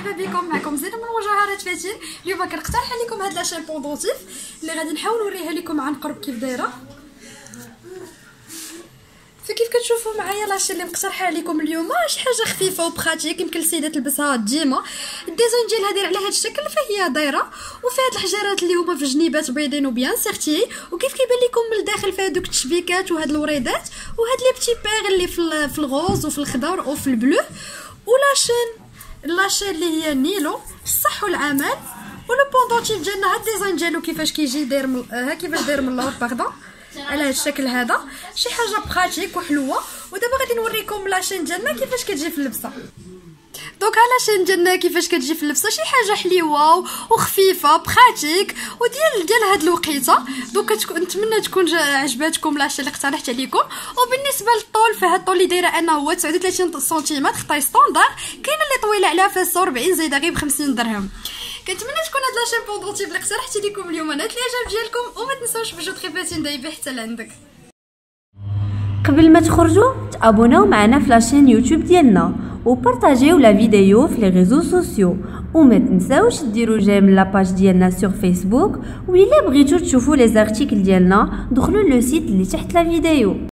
مرحبا بكم. معكم زينب من مجوهرات فاتن. اليوم كنقترح عليكم هاد لا شامبو بوندونتيف اللي غادي نحاول نوريها لكم عن قرب كيف دايره. فكيف كتشوفوا معايا لاشين اللي مقترحه عليكم اليوم شي حاجه خفيفه وبراتيك يمكن السيده تلبسها ديما. الديزاين ديالها داير على هاد الشكل فهي دايره وفيها هاد الحجرات اللي هما في الجنيبات بيضين وبيان سيرتي، وكيف كيبان لكم من الداخل فيها دوك التشبيكات وهاد الوريدات وهاد لي بتي بيغ اللي في الغوز وفي الخضر وفي البلو. لاشين اللي هي نيلو الصح والعمل. ولو بوندونتيف ديالنا هاد الديزاين ديالو كيفاش كيجي داير كيفاش داير من اللور باردون على هاد الشكل هذا، شي حاجه براتيك وحلوه. ودابا غادي نوريكم لاشين ديالنا كيفاش كتجي في اللبسه. دونك لاشين ديالنا كيفاش كتجي في اللبسه شي حاجه حليوه وخفيفه براتيك وديال هاد الوقيته. دونك نتمنى تكون عجباتكم لاشين اللي اقترحت عليكم. وبالنسبه للطول فهاد الطول اللي دايره انا هو 39 سنتيمتر طاي ستاندار، كاينه اللي طويله عليها فيها 46 زايده غير ب 50 درهم. كنتمنى تكون هاد لا شامبو بوندونتيف اللي اقترحت لكم اليوم نالت الاعجاب ديالكم، وما تنساوش بجود خفاتين دايبه حتى لعندك. قبل ما تخرجوا تابوناو معنا في لاشين يوتيوب ديالنا وبارطاجيو لا فيديو في لي ريزو سوسيو، وما تنساوش ديروا جيم لاباج ديالنا سور فيسبوك. وإلا بغيتو تشوفوا لي زارتيكل ديالنا دخلوا لو سيت اللي تحت لا فيديو.